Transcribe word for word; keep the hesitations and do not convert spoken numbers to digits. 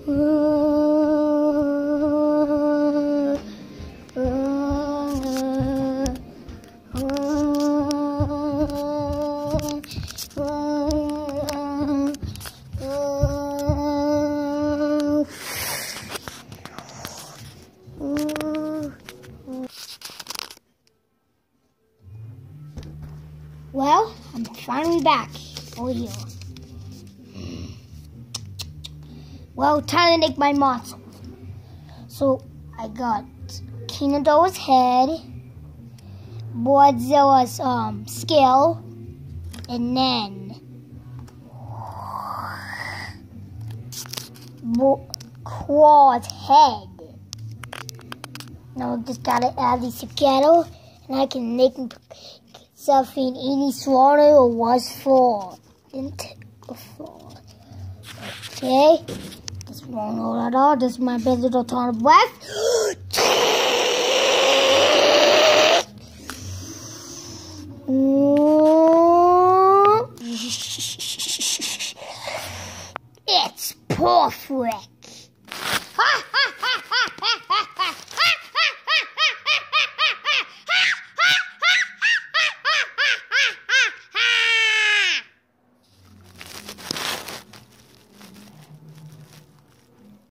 Well, I'm finally back over here. Well, time to make my monster. So, I got King Ghidorah's head, Godzilla's um, scale, and then Bo Claw's head. Now, I just gotta add these together, and I can make something any smaller or was for. Before. Okay. This won't hold at all. This is my best little ton of breath.